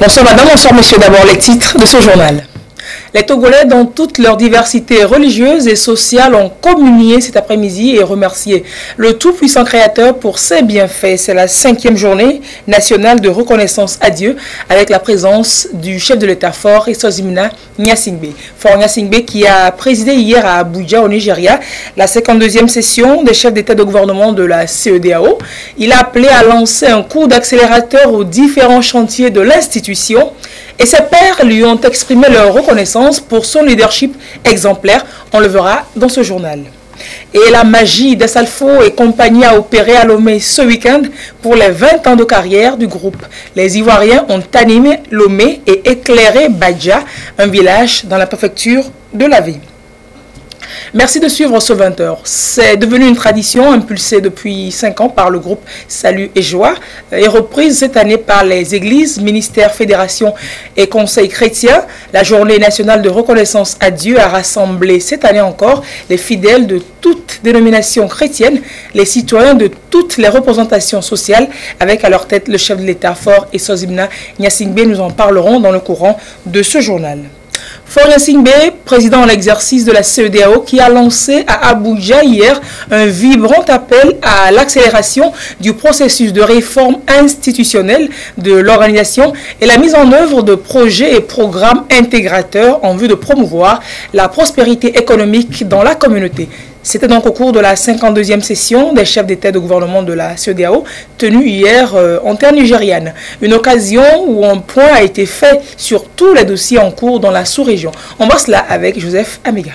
Bonsoir madame, bonsoir monsieur. D'abord les titres de ce journal. Les Togolais, dans toute leur diversité religieuse et sociale, ont communié cet après-midi et remercié le tout-puissant Créateur pour ses bienfaits. C'est la 5e journée nationale de reconnaissance à Dieu avec la présence du chef de l'État Faure Esozimna Gnassingbé. Faure Gnassingbé qui a présidé hier à Abuja au Nigeria la 52e session des chefs d'État de gouvernement de la CEDEAO. Il a appelé à lancer un coup d'accélérateur aux différents chantiers de l'institution. Et ses pairs lui ont exprimé leur reconnaissance pour son leadership exemplaire. On le verra dans ce journal. Et la magie d'Assalfo et compagnie a opéré à Lomé ce week-end pour les 20 ans de carrière du groupe. Les Ivoiriens ont animé Lomé et éclairé Badja, un village dans la préfecture de la ville. Merci de suivre ce 20h. C'est devenu une tradition impulsée depuis 5 ans par le groupe Salut et Joie et reprise cette année par les églises, ministères, fédérations et conseils chrétiens. La journée nationale de reconnaissance à Dieu a rassemblé cette année encore les fidèles de toutes dénominations chrétiennes, les citoyens de toutes les représentations sociales, avec à leur tête le chef de l'État Faure Esozimna Gnassingbé. Nous en parlerons dans le courant de ce journal. Faure Gnassingbé, président en exercice de la CEDEAO, qui a lancé à Abuja hier un vibrant appel à l'accélération du processus de réforme institutionnelle de l'organisation et la mise en œuvre de projets et programmes intégrateurs en vue de promouvoir la prospérité économique dans la communauté. C'était donc au cours de la 52e session des chefs d'État de gouvernement de la CEDEAO, tenue hier en terre nigériane. Une occasion où un point a été fait sur tous les dossiers en cours dans la sous-région. On voit cela avec Joseph Amega.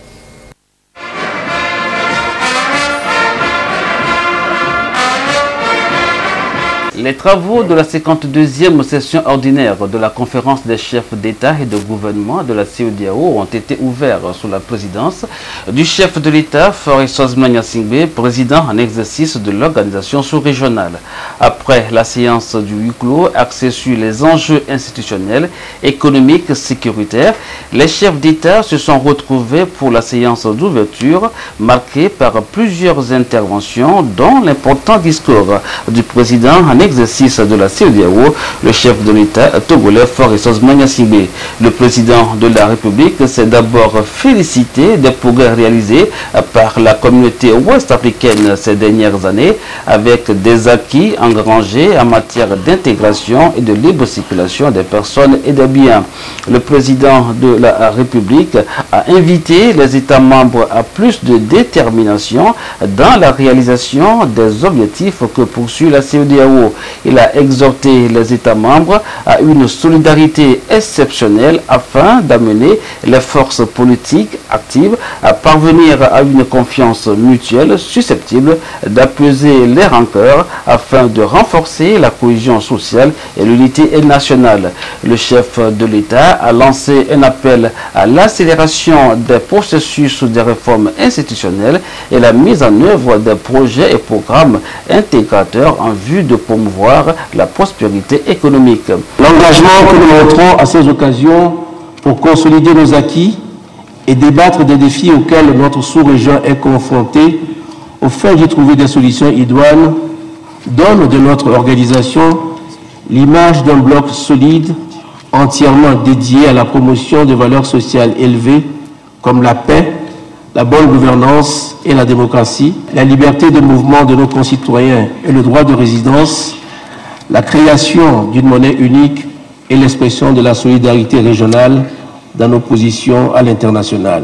Les travaux de la 52e session ordinaire de la conférence des chefs d'État et de gouvernement de la CEDEAO ont été ouverts sous la présidence du chef de l'État, Faure Esozimna Gnassingbé, président en exercice de l'organisation sous-régionale. Après la séance du huis clos axée sur les enjeux institutionnels, économiques, sécuritaires, les chefs d'État se sont retrouvés pour la séance d'ouverture marquée par plusieurs interventions, dont l'important discours du président en exercice de la CEDEAO, le chef de l'État togolais Faure Esozimna Gnassingbé. Le président de la République s'est d'abord félicité des progrès réalisés par la communauté ouest-africaine ces dernières années, avec des acquis engrangés en matière d'intégration et de libre circulation des personnes et des biens. Le président de la République a invité les États membres à plus de détermination dans la réalisation des objectifs que poursuit la CEDEAO. Il a exhorté les États membres à une solidarité exceptionnelle afin d'amener les forces politiques actives à parvenir à une confiance mutuelle susceptible d'apaiser les rancœurs afin de renforcer la cohésion sociale et l'unité nationale. Le chef de l'État a lancé un appel à l'accélération des processus de réforme institutionnelle et la mise en œuvre des projets et programmes intégrateurs en vue de promouvoir la prospérité économique. L'engagement que nous montrons à ces occasions pour consolider nos acquis et débattre des défis auxquels notre sous-région est confrontée, au fait d'y trouver des solutions idoines, donne de notre organisation l'image d'un bloc solide, entièrement dédié à la promotion de valeurs sociales élevées comme la paix, la bonne gouvernance et la démocratie, la liberté de mouvement de nos concitoyens et le droit de résidence, la création d'une monnaie unique et l'expression de la solidarité régionale dans nos positions à l'international.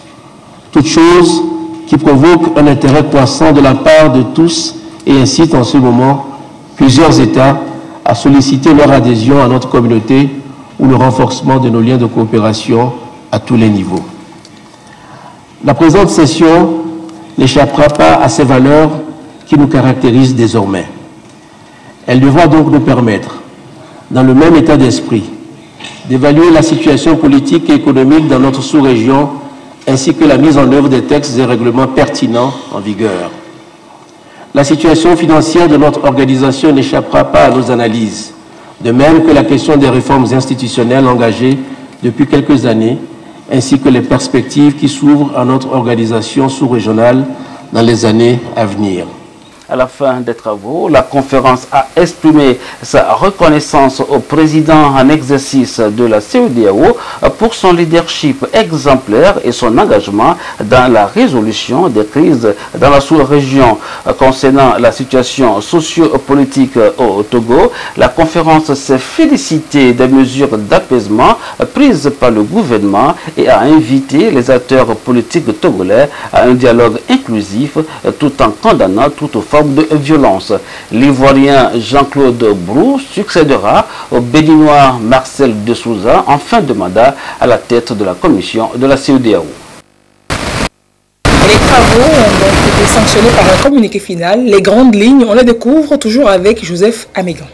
Toutes choses qui provoquent un intérêt croissant de la part de tous et incitent en ce moment plusieurs États à solliciter leur adhésion à notre communauté ou le renforcement de nos liens de coopération à tous les niveaux. La présente session n'échappera pas à ces valeurs qui nous caractérisent désormais. Elle devra donc nous permettre, dans le même état d'esprit, d'évaluer la situation politique et économique dans notre sous-région, ainsi que la mise en œuvre des textes et règlements pertinents en vigueur. La situation financière de notre organisation n'échappera pas à nos analyses, de même que la question des réformes institutionnelles engagées depuis quelques années, ainsi que les perspectives qui s'ouvrent à notre organisation sous-régionale dans les années à venir. À la fin des travaux, la conférence a exprimé sa reconnaissance au président en exercice de la CEDEAO pour son leadership exemplaire et son engagement dans la résolution des crises dans la sous-région. Concernant la situation socio-politique au Togo, la conférence s'est félicitée des mesures d'apaisement prises par le gouvernement et a invité les acteurs politiques togolais à un dialogue inclusif tout en condamnant toute forme de violence. L'Ivoirien Jean-Claude Brou succédera au Béninois Marcel de Souza en fin de mandat à la tête de la commission de la CEDEAO. Les travaux ont donc été sanctionnés par un communiqué final. Les grandes lignes, on les découvre toujours avec Joseph Amégan.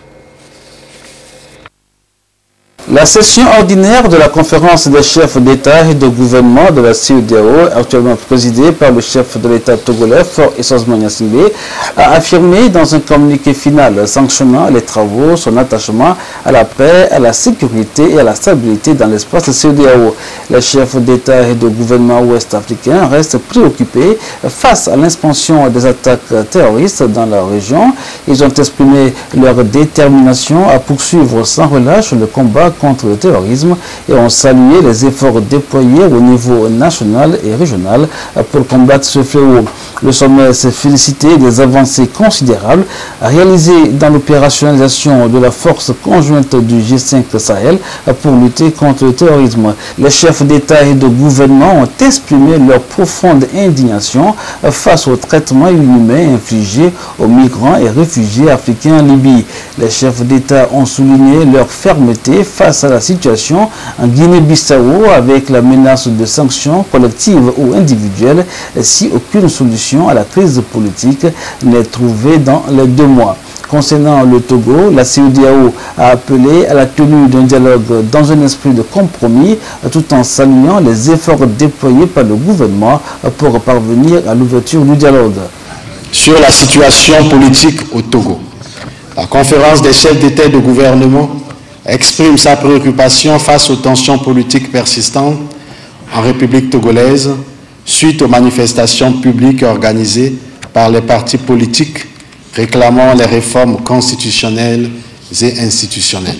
La session ordinaire de la conférence des chefs d'État et de gouvernement de la CEDEAO, actuellement présidée par le chef de l'État togolais, Faure Essence Gnassingbé, a affirmé dans un communiqué final sanctionnant les travaux son attachement à la paix, à la sécurité et à la stabilité dans l'espace CEDEAO. Les chefs d'État et de gouvernement ouest-africains restent préoccupés face à l'expansion des attaques terroristes dans la région. Ils ont exprimé leur détermination à poursuivre sans relâche le combat contre le terrorisme et ont salué les efforts déployés au niveau national et régional pour combattre ce fléau. Le sommet s'est félicité des avancées considérables réalisées dans l'opérationnalisation de la force conjointe du G5 Sahel pour lutter contre le terrorisme. Les chefs d'État et de gouvernement ont exprimé leur profonde indignation face au traitement inhumain infligé aux migrants et réfugiés africains en Libye. Les chefs d'État ont souligné leur fermeté face à la situation en Guinée-Bissau avec la menace de sanctions collectives ou individuelles si aucune solution à la crise politique n'est trouvée dans les 2 mois. Concernant le Togo, la CEDEAO a appelé à la tenue d'un dialogue dans un esprit de compromis tout en saluant les efforts déployés par le gouvernement pour parvenir à l'ouverture du dialogue. Sur la situation politique au Togo, la conférence des chefs d'État et de gouvernement exprime sa préoccupation face aux tensions politiques persistantes en République togolaise suite aux manifestations publiques organisées par les partis politiques réclamant les réformes constitutionnelles et institutionnelles.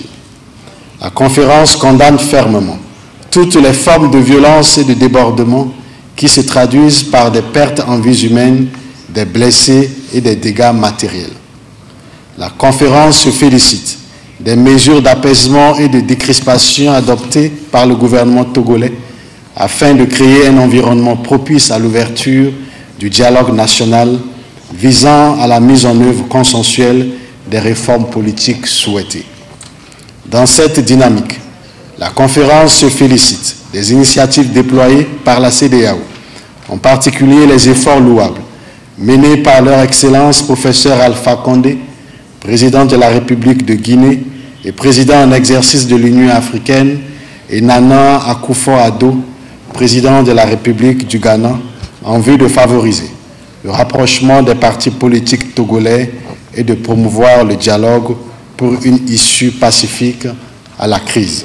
La conférence condamne fermement toutes les formes de violence et de débordement qui se traduisent par des pertes en vies humaines, des blessés et des dégâts matériels. La conférence se félicite des mesures d'apaisement et de décrispation adoptées par le gouvernement togolais afin de créer un environnement propice à l'ouverture du dialogue national visant à la mise en œuvre consensuelle des réformes politiques souhaitées. Dans cette dynamique, la conférence se félicite des initiatives déployées par la CEDEAO, en particulier les efforts louables menés par leur Excellence professeur Alpha Condé, président de la République de Guinée et président en exercice de l'Union africaine, et Nana Akufo-Addo, président de la République du Ghana, en vue de favoriser le rapprochement des partis politiques togolais et de promouvoir le dialogue pour une issue pacifique à la crise.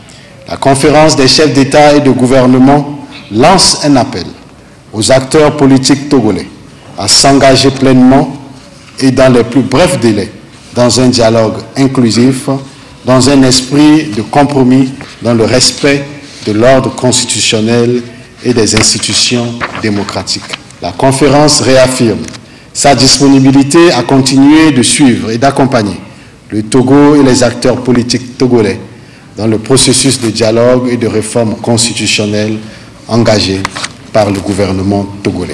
La conférence des chefs d'État et de gouvernement lance un appel aux acteurs politiques togolais à s'engager pleinement et dans les plus brefs délais dans un dialogue inclusif, dans un esprit de compromis, dans le respect de l'ordre constitutionnel et des institutions démocratiques. La conférence réaffirme sa disponibilité à continuer de suivre et d'accompagner le Togo et les acteurs politiques togolais dans le processus de dialogue et de réforme constitutionnelle engagé par le gouvernement togolais.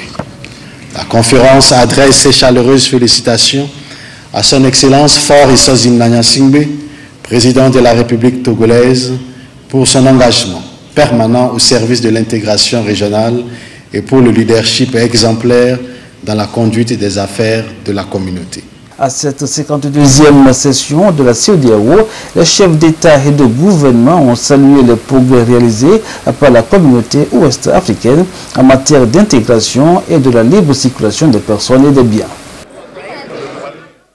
La conférence adresse ses chaleureuses félicitations à son Excellence Faure Essence Gnassingbé, président de la République togolaise, pour son engagement permanent au service de l'intégration régionale et pour le leadership exemplaire dans la conduite des affaires de la communauté. À cette 52e session de la CEDEAO, les chefs d'État et de gouvernement ont salué les progrès réalisés par la communauté ouest-africaine en matière d'intégration et de la libre circulation des personnes et des biens.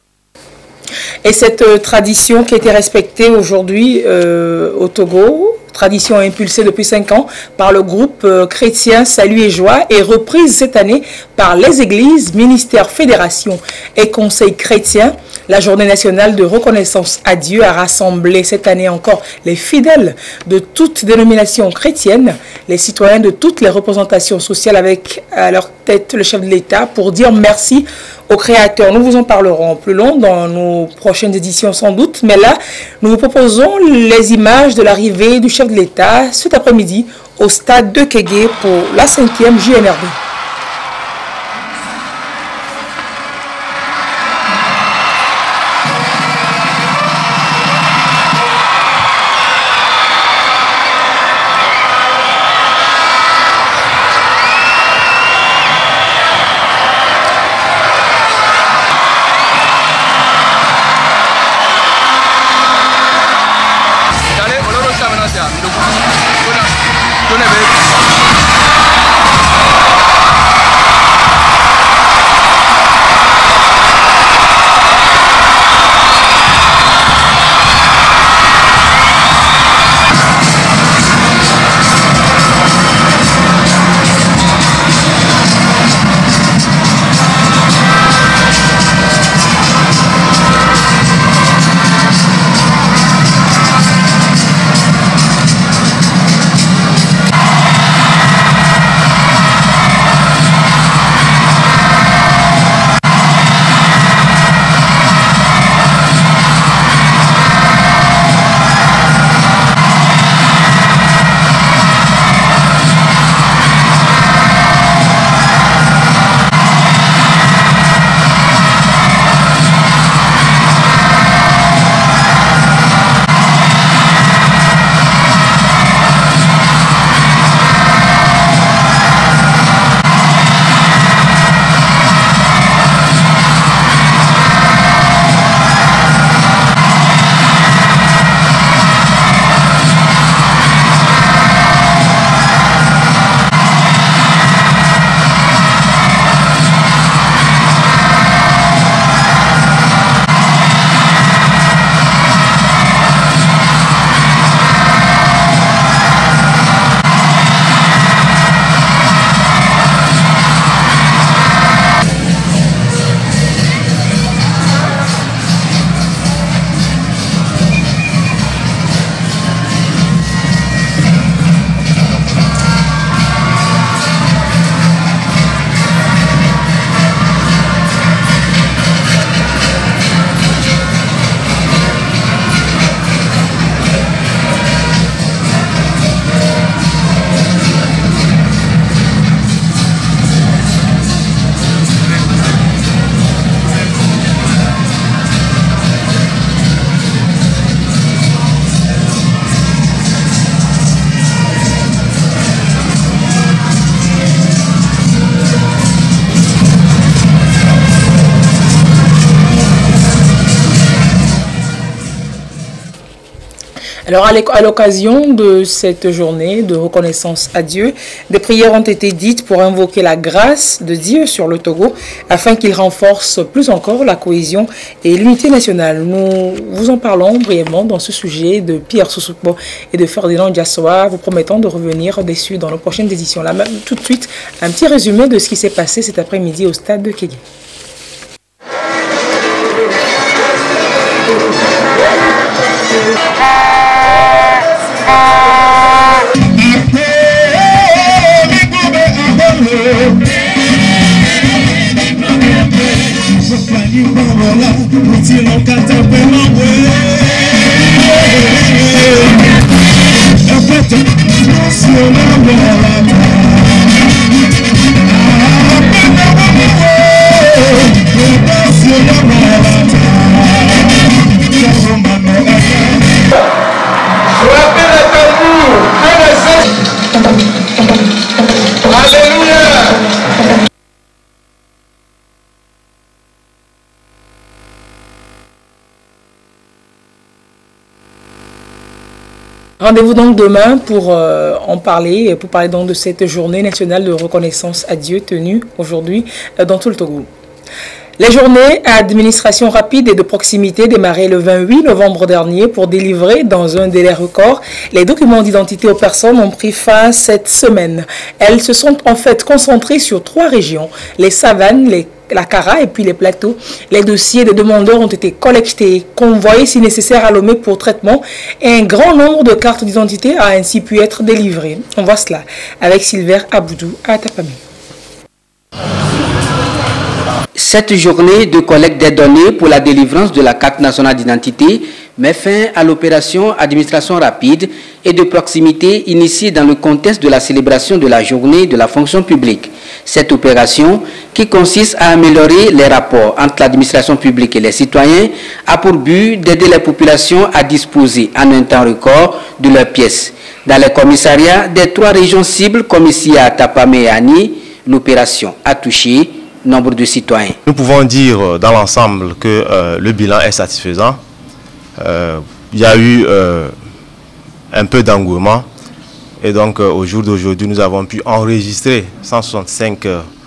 Et cette tradition qui a été respectée aujourd'hui au Togo, Tradition impulsée depuis 5 ans par le groupe chrétien Salut et Joie et reprise cette année par les églises, ministères, fédérations et conseils chrétiens. La journée nationale de reconnaissance à Dieu a rassemblé cette année encore les fidèles de toutes dénominations chrétiennes, les citoyens de toutes les représentations sociales avec à leur tête le chef de l'État pour dire merci au Créateur. Nous vous en parlerons plus long dans nos prochaines éditions sans doute, mais là, nous vous proposons les images de l'arrivée du chef de l'État cet après-midi au stade de Kégué pour la 5e JMRD. Alors à l'occasion de cette journée de reconnaissance à Dieu, des prières ont été dites pour invoquer la grâce de Dieu sur le Togo afin qu'il renforce plus encore la cohésion et l'unité nationale. Nous vous en parlons brièvement dans ce sujet de Pierre Soussoukbo et de Ferdinand Diassoa, vous promettant de revenir dessus dans nos prochaines éditions. Là, tout de suite, un petit résumé de ce qui s'est passé cet après-midi au stade de Kégué. Rendez-vous donc demain pour en parler, pour parler donc de cette journée nationale de reconnaissance à Dieu tenue aujourd'hui dans tout le Togo. Les journées à administration rapide et de proximité démarraient le 28 novembre dernier pour délivrer dans un délai record les documents d'identité aux personnes ont pris fin cette semaine. Elles se sont en fait concentrées sur 3 régions, les savanes, la Kara et puis les plateaux. Les dossiers des demandeurs ont été collectés, convoyés si nécessaire à Lomé pour traitement et un grand nombre de cartes d'identité a ainsi pu être délivrées. On voit cela avec Sylvain Aboudou à Tapami. Cette journée de collecte des données pour la délivrance de la carte nationale d'identité met fin à l'opération administration rapide et de proximité initiée dans le contexte de la célébration de la journée de la fonction publique. Cette opération, qui consiste à améliorer les rapports entre l'administration publique et les citoyens, a pour but d'aider les populations à disposer en un temps record de leurs pièces. Dans les commissariats des 3 régions cibles, comme ici à Tapamé et Ani, l'opération a touché nombre de citoyens. Nous pouvons dire dans l'ensemble que le bilan est satisfaisant. Il y a eu un peu d'engouement et donc au jour d'aujourd'hui nous avons pu enregistrer 165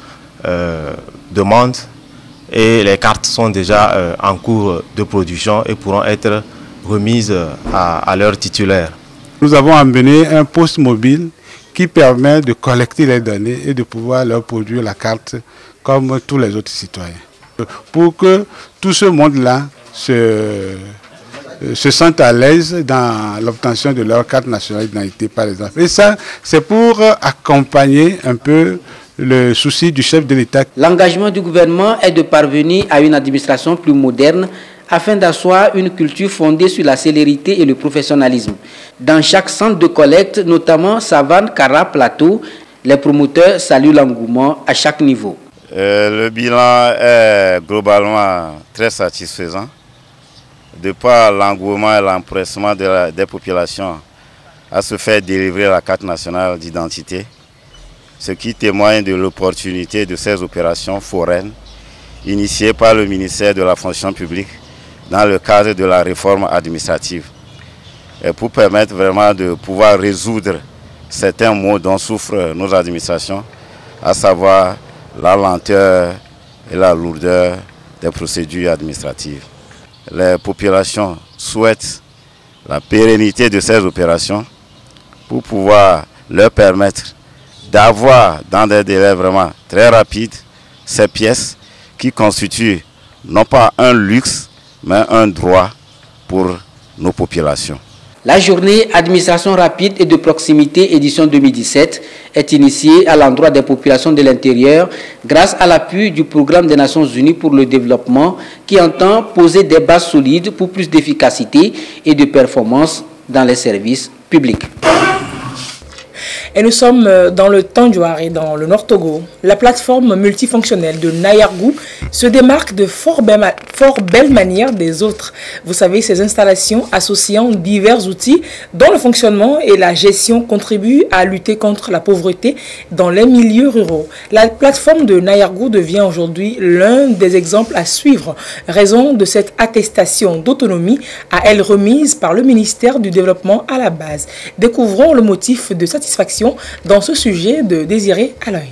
demandes et les cartes sont déjà en cours de production et pourront être remises à leurs titulaires. Nous avons amené un poste mobile qui permet de collecter les données et de pouvoir leur produire la carte comme tous les autres citoyens. Pour que tout ce monde-là se sentent à l'aise dans l'obtention de leur carte nationale d'identité, par exemple. Et ça, c'est pour accompagner un peu le souci du chef de l'État. L'engagement du gouvernement est de parvenir à une administration plus moderne afin d'asseoir une culture fondée sur la célérité et le professionnalisme. Dans chaque centre de collecte, notamment Savane, Kara, Plateau, les promoteurs saluent l'engouement à chaque niveau. Le bilan est globalement très satisfaisant. De par l'engouement et l'empressement des populations à se faire délivrer la carte nationale d'identité, ce qui témoigne de l'opportunité de ces opérations foraines initiées par le ministère de la fonction publique dans le cadre de la réforme administrative et pour permettre vraiment de pouvoir résoudre certains maux dont souffrent nos administrations, à savoir la lenteur et la lourdeur des procédures administratives. Les populations souhaitent la pérennité de ces opérations pour pouvoir leur permettre d'avoir dans des délais vraiment très rapides ces pièces qui constituent non pas un luxe mais un droit pour nos populations. La journée administration rapide et de proximité édition 2017 est initiée à l'endroit des populations de l'intérieur grâce à l'appui du programme des Nations Unies pour le développement qui entend poser des bases solides pour plus d'efficacité et de performance dans les services publics. Et nous sommes dans le Tandjouar et dans le Nord Togo. La plateforme multifonctionnelle de Nayargou se démarque de fort belle manière des autres. Vous savez, ces installations associant divers outils dont le fonctionnement et la gestion contribuent à lutter contre la pauvreté dans les milieux ruraux. La plateforme de Nayargou devient aujourd'hui l'un des exemples à suivre, raison de cette attestation d'autonomie à elle remise par le ministère du Développement à la base. Découvrons le motif de satisfaction dans ce sujet de Désiré Aloy.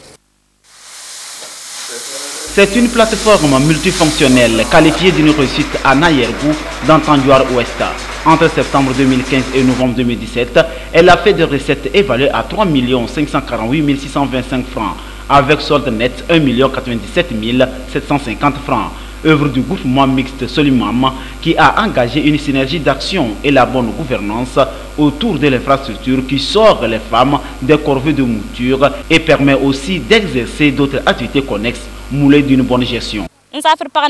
C'est une plateforme multifonctionnelle qualifiée d'une réussite à Nayargou dans Tandjouar Ouest. Entre septembre 2015 et novembre 2017, elle a fait des recettes évaluées à 3 548 625 francs, avec solde net 1 097 750 francs. Œuvre du groupement mixte Solimam qui a engagé une synergie d'action et la bonne gouvernance autour de l'infrastructure qui sort les femmes des corvées de mouture et permet aussi d'exercer d'autres activités connexes moulées d'une bonne gestion. Nous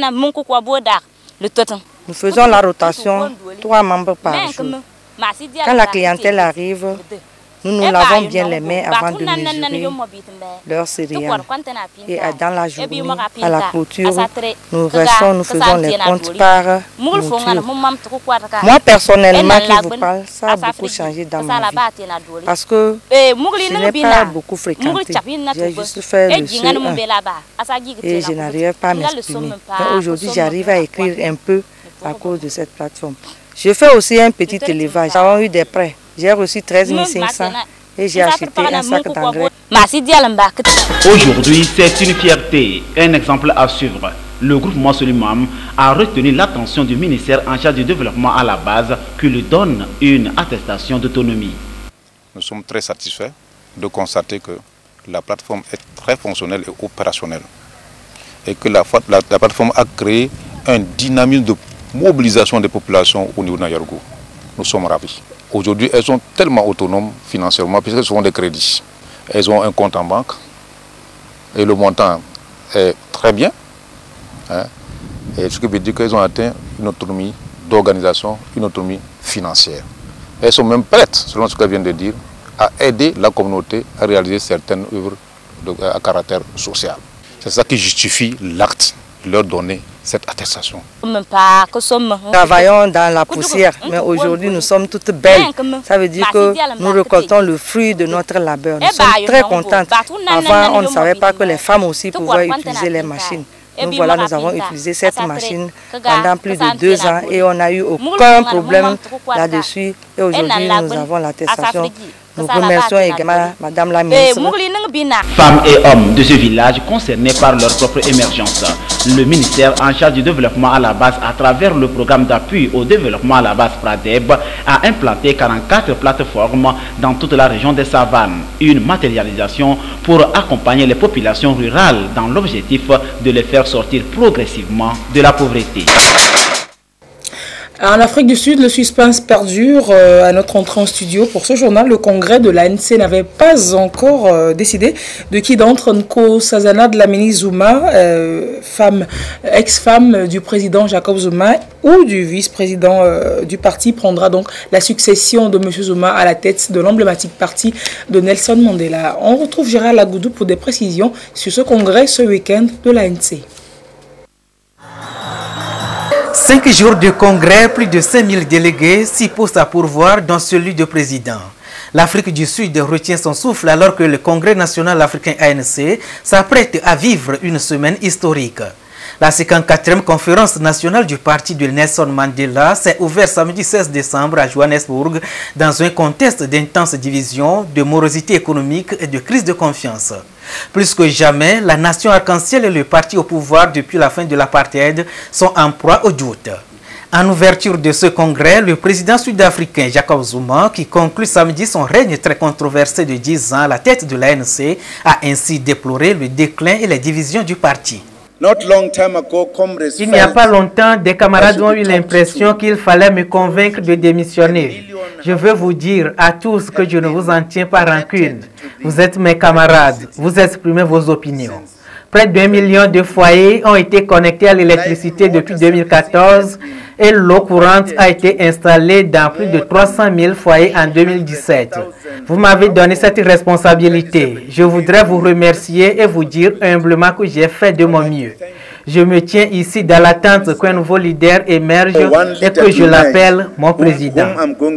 faisons la rotation 3 membres par jour. Quand la clientèle arrive, nous lavons bien les mains avant de mesurer leur céréales. Et dans la journée, à la clôture, nous faisons les comptes par mouture. Moi, personnellement, qui vous parle, ça a beaucoup changé dans ma vie. Parce que je n'ai pas beaucoup fréquenté. J'ai juste fait le CE1 et je n'arrivais pas à m'exprimer. Mais aujourd'hui, j'arrive à écrire un peu à cause de cette plateforme. Je fais aussi un petit élevage. Nous avons eu des prêts. J'ai reçu 13 500 et j'ai acheté un sac d'engrais. Aujourd'hui, c'est une fierté, un exemple à suivre. Le groupement Solimam a retenu l'attention du ministère en charge du développement à la base qui lui donne une attestation d'autonomie. Nous sommes très satisfaits de constater que la plateforme est très fonctionnelle et opérationnelle et que la plateforme a créé un dynamisme de mobilisation des populations au niveau de Nayargo. Nous sommes ravis. Aujourd'hui, elles sont tellement autonomes financièrement puisqu'elles sont des crédits. Elles ont un compte en banque et le montant est très bien. Et ce qui veut dire qu'elles ont atteint une autonomie d'organisation, une autonomie financière. Elles sont même prêtes, selon ce qu'elles viennent de dire, à aider la communauté à réaliser certaines œuvres à caractère social. C'est ça qui justifie l'acte de leur donner cette attestation. Nous travaillons dans la poussière, mais aujourd'hui nous sommes toutes belles. Ça veut dire que nous récoltons le fruit de notre labeur. Nous sommes très contentes. Avant, on ne savait pas que les femmes aussi pouvaient utiliser les machines. Nous voilà, nous avons utilisé cette machine pendant plus de 2 ans et on n'a eu aucun problème là-dessus. Et aujourd'hui, nous avons l'attestation. Nous remercions également Madame la ministre. Femmes et hommes de ce village concernés par leur propre émergence. Le ministère en charge du développement à la base à travers le programme d'appui au développement à la base Pradeb a implanté 44 plateformes dans toute la région des Savanes. Une matérialisation pour accompagner les populations rurales dans l'objectif de les faire sortir progressivement de la pauvreté. En Afrique du Sud, le suspense perdure à notre entrée en studio. Pour ce journal, le congrès de l'ANC n'avait pas encore décidé de qui d'entre Nkosazana Dlamini Zuma, ex-femme du président Jacob Zuma ou du vice-président du parti, prendra donc la succession de M. Zuma à la tête de l'emblématique parti de Nelson Mandela. On retrouve Gérald Agoudou pour des précisions sur ce congrès ce week-end de l'ANC. 5 jours de congrès, plus de 5000 délégués, 6 postes à pourvoir, dont celui de président. L'Afrique du Sud retient son souffle alors que le Congrès national africain ANC s'apprête à vivre une semaine historique. La 54e conférence nationale du parti de Nelson Mandela s'est ouverte samedi 16 décembre à Johannesburg dans un contexte d'intense division, de morosité économique et de crise de confiance. Plus que jamais, la nation arc-en-ciel et le parti au pouvoir depuis la fin de l'apartheid sont en proie au doute. En ouverture de ce congrès, le président sud-africain Jacob Zuma, qui conclut samedi son règne très controversé de 10 ans à la tête de l'ANC, a ainsi déploré le déclin et les divisions du parti. Il n'y a pas longtemps, des camarades ont eu l'impression qu'il fallait me convaincre de démissionner. Je veux vous dire à tous que je ne vous en tiens pas rancune. Vous êtes mes camarades, vous exprimez vos opinions. Près d'1 million de foyers ont été connectés à l'électricité depuis 2014 et l'eau courante a été installée dans plus de 300 000 foyers en 2017. Vous m'avez donné cette responsabilité. Je voudrais vous remercier et vous dire humblement que j'ai fait de mon mieux. Je me tiens ici dans l'attente qu'un nouveau leader émerge et que je l'appelle mon président.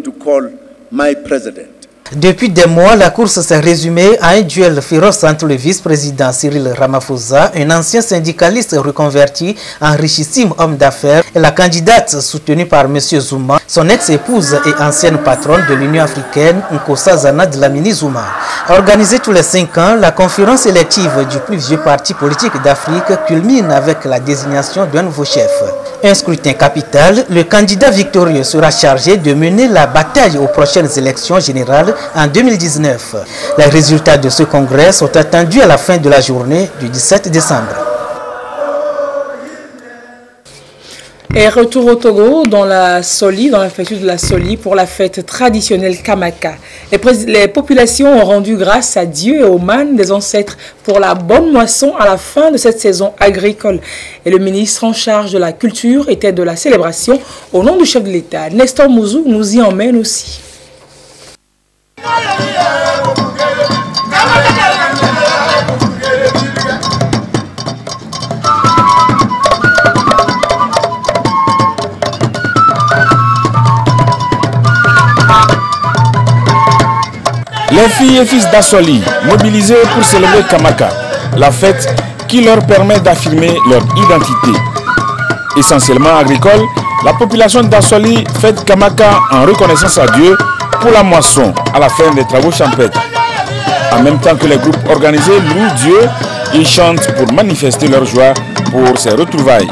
Depuis des mois, la course s'est résumée à un duel féroce entre le vice-président Cyril Ramaphosa, un ancien syndicaliste reconverti en richissime homme d'affaires, et la candidate soutenue par M. Zuma, son ex-épouse et ancienne patronne de l'Union africaine, Nkosazana Dlamini Zuma. Organisée tous les 5 ans, la conférence élective du plus vieux parti politique d'Afrique culmine avec la désignation d'un nouveau chef. Un scrutin capital, le candidat victorieux sera chargé de mener la bataille aux prochaines élections générales en 2019. Les résultats de ce congrès sont attendus à la fin de la journée du 17 décembre. Et retour au Togo, dans la Soli, dans la préfecture de la Soli, pour la fête traditionnelle Kamaka. Les populations ont rendu grâce à Dieu et aux mânes des ancêtres pour la bonne moisson à la fin de cette saison agricole. Et le ministre en charge de la culture était de la célébration au nom du chef de l'État. Nestor Mouzou nous y emmène aussi. Les filles et fils d'Assoli, mobilisés pour célébrer Kamaka, la fête qui leur permet d'affirmer leur identité. Essentiellement agricole, la population d'Assoli fête Kamaka en reconnaissance à Dieu pour la moisson à la fin des travaux champêtres. En même temps que les groupes organisés louent Dieu Ils chantent pour manifester leur joie pour ces retrouvailles.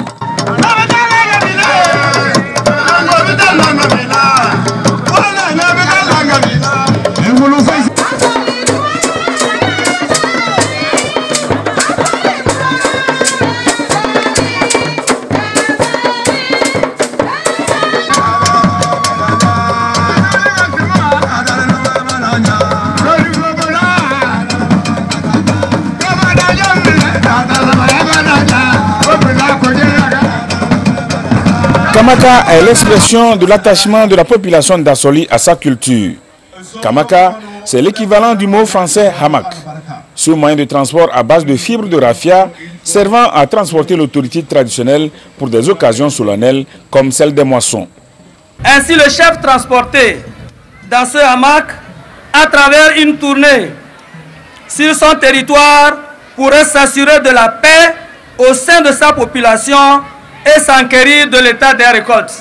Kamaka est l'expression de l'attachement de la population d'Assoli à sa culture. Kamaka, c'est l'équivalent du mot français hamac. Ce moyen de transport à base de fibres de raffia servant à transporter l'autorité traditionnelle pour des occasions solennelles comme celle des moissons. Ainsi, le chef transporté dans ce hamac à travers une tournée sur son territoire pourrait s'assurer de la paix au sein de sa population et s'enquérir de l'état des récoltes.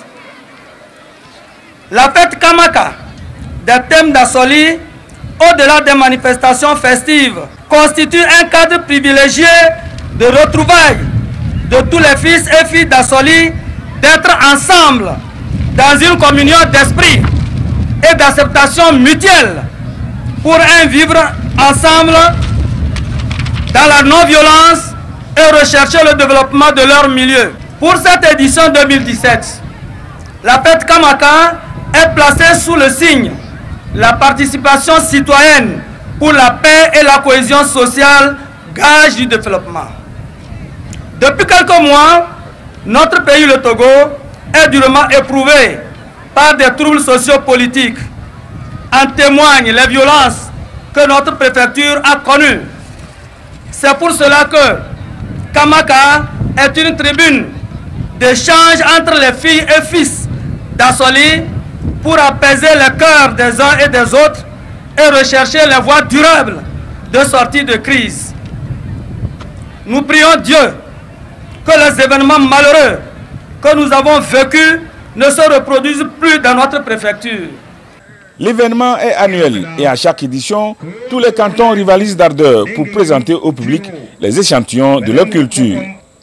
La fête Kamaka, des thèmes d'Assoli, au-delà des manifestations festives, constitue un cadre privilégié de retrouvailles de tous les fils et filles d'Assoli, d'être ensemble dans une communion d'esprit et d'acceptation mutuelle pour un vivre ensemble dans la non-violence et rechercher le développement de leur milieu. Pour cette édition 2017, la fête Kamaka est placée sous le signe la participation citoyenne pour la paix et la cohésion sociale, gage du développement. Depuis quelques mois, notre pays, le Togo, est durement éprouvé par des troubles sociopolitiques. En témoignent les violences que notre préfecture a connues. C'est pour cela que Kamaka est une tribune d'échange entre les filles et fils d'Assoli pour apaiser les cœurs des uns et des autres et rechercher les voies durables de sortie de crise. Nous prions Dieu que les événements malheureux que nous avons vécus ne se reproduisent plus dans notre préfecture. L'événement est annuel et à chaque édition, tous les cantons rivalisent d'ardeur pour présenter au public les échantillons de leur culture.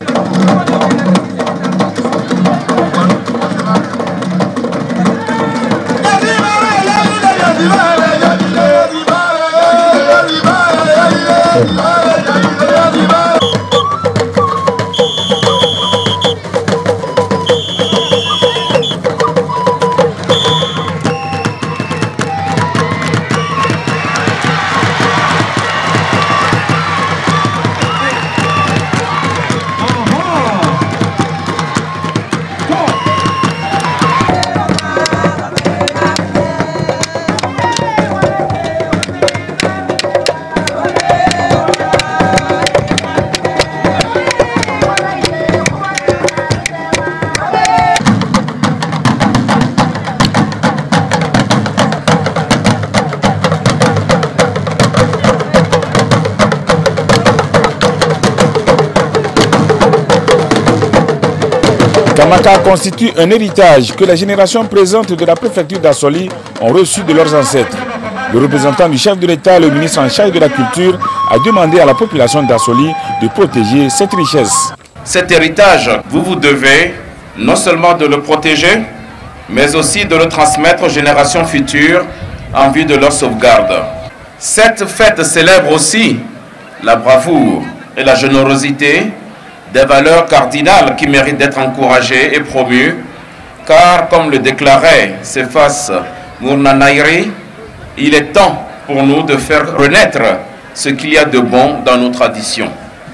Kamaka constitue un héritage que les générations présentes de la préfecture d'Assoli ont reçu de leurs ancêtres. Le représentant du chef de l'État, le ministre en charge de la culture, a demandé à la population d'Assoli de protéger cette richesse. Cet héritage, vous devez non seulement de le protéger, mais aussi de le transmettre aux générations futures en vue de leur sauvegarde. Cette fête célèbre aussi la bravoure et la générosité, des valeurs cardinales qui méritent d'être encouragées et promues, car, comme le déclarait Cephas Mournanairi, il est temps pour nous de faire renaître ce qu'il y a de bon dans nos traditions.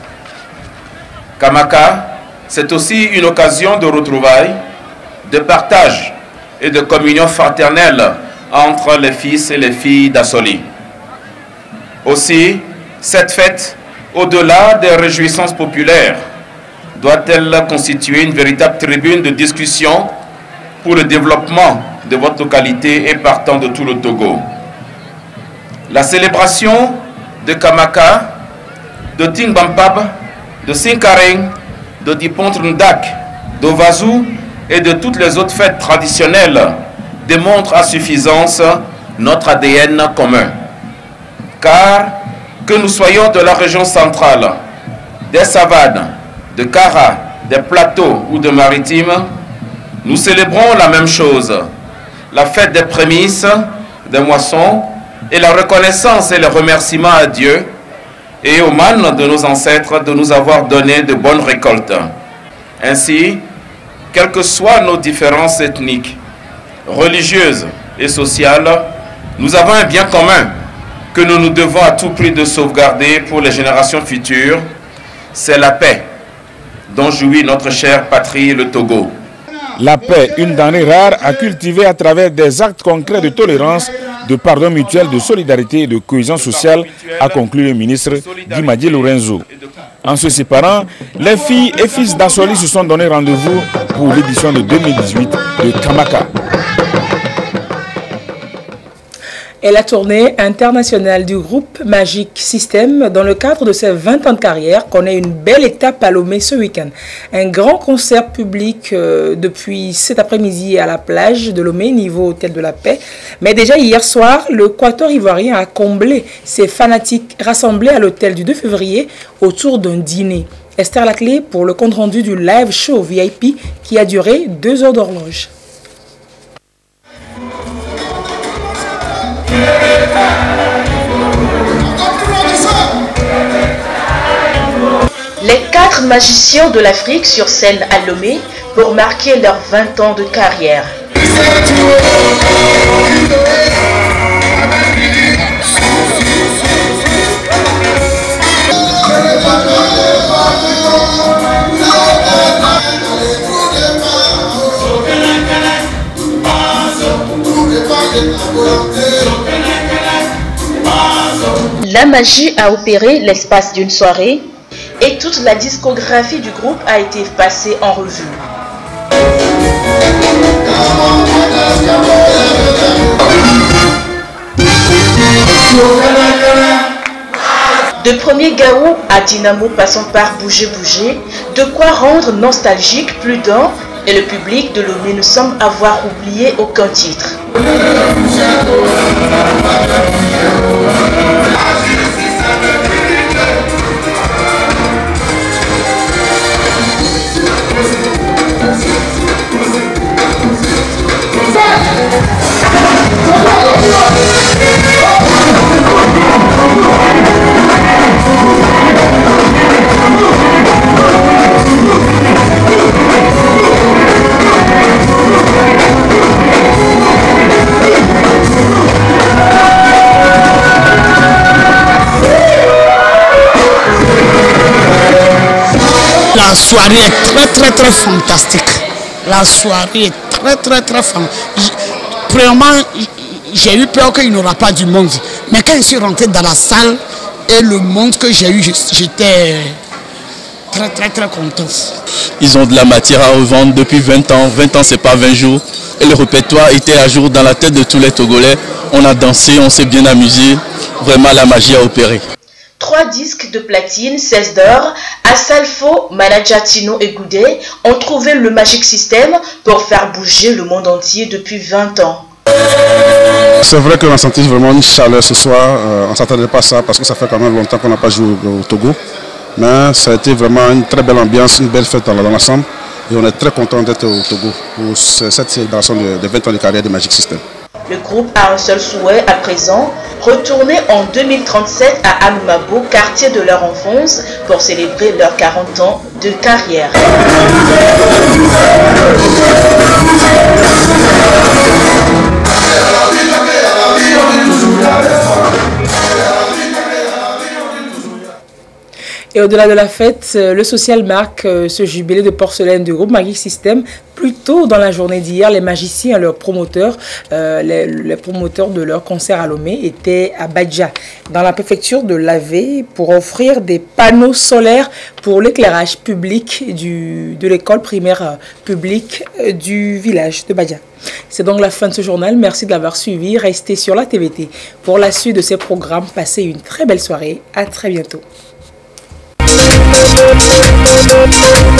Kamaka, c'est aussi une occasion de retrouvailles, de partage et de communion fraternelle entre les fils et les filles d'Assoli. Aussi, cette fête, au-delà des réjouissances populaires, doit-elle constituer une véritable tribune de discussion pour le développement de votre localité et partant de tout le Togo. La célébration de Kamaka, de Tingbampab, de Sinkareng, de Dipontrndak, d'Ovazu et de toutes les autres fêtes traditionnelles démontre à suffisance notre ADN commun. Car que nous soyons de la région centrale des savanes, de Kara, des plateaux ou de maritimes, nous célébrons la même chose, la fête des prémices, des moissons et la reconnaissance et le remerciement à Dieu et aux mânes de nos ancêtres de nous avoir donné de bonnes récoltes. Ainsi, quelles que soient nos différences ethniques, religieuses et sociales, nous avons un bien commun que nous nous devons à tout prix de sauvegarder pour les générations futures, c'est la paix dont jouit notre chère patrie, le Togo. La paix, une denrée rare à cultiver à travers des actes concrets de tolérance, de pardon mutuel, de solidarité et de cohésion sociale, a conclu le ministre Guy Lorenzo. En se séparant, les filles et fils d'Assoli se sont donné rendez-vous pour l'édition de 2018 de Kamaka. Et la tournée internationale du groupe Magic System, dans le cadre de ses 20 ans de carrière, connaît une belle étape à Lomé ce week-end. Un grand concert public depuis cet après-midi à la plage de Lomé, niveau Hôtel de la Paix. Mais déjà hier soir, le Quatuor ivoirien a comblé ses fanatiques rassemblés à l'hôtel du 2 février autour d'un dîner. Esther Laclé pour le compte-rendu du live show VIP qui a duré 2 heures d'horloge. Les 4 magiciens de l'Afrique sur scène à Lomé pour marquer leurs 20 ans de carrière. La magie a opéré l'espace d'une soirée et toute la discographie du groupe a été passée en revue. De premier Gaou à Dynamo passant par Bouger Bouger, de quoi rendre nostalgique plus d'un, et le public de Lomé ne semble avoir oublié aucun titre. La soirée est très fantastique. La soirée est très fantastique. Premièrement, j'ai eu peur qu'il n'y aura pas du monde. Mais quand je suis rentré dans la salle et le monde que j'ai eu, j'étais très content. Ils ont de la matière à revendre depuis 20 ans. 20 ans, c'est pas 20 jours. Et le répertoire était à jour dans la tête de tous les Togolais. On a dansé, on s'est bien amusé. Vraiment, la magie a opéré. 3 disques de platine, 16 d'or, Asalfo, Manajatino et Goudé ont trouvé le Magic System pour faire bouger le monde entier depuis 20 ans. C'est vrai qu'on a senti vraiment une chaleur ce soir. On ne s'attendait pas à ça parce que ça fait quand même longtemps qu'on n'a pas joué au Togo. Mais ça a été vraiment une très belle ambiance, une belle fête dans l'ensemble. Et on est très content d'être au Togo pour cette célébration de 20 ans de carrière de Magic System. Le groupe a un seul souhait à présent, retourner en 2037 à Alumabo, quartier de leur enfance, pour célébrer leurs 40 ans de carrière. Et au-delà de la fête, le social marque ce jubilé de porcelaine du groupe Magic System. Plus tôt dans la journée d'hier, les magiciens et leurs promoteurs, les promoteurs de leur concert à Lomé étaient à Badja, dans la préfecture de Lavé, pour offrir des panneaux solaires pour l'éclairage public de l'école primaire publique du village de Badja. C'est donc la fin de ce journal. Merci de l'avoir suivi. Restez sur la TVT pour la suite de ces programmes. Passez une très belle soirée. À très bientôt.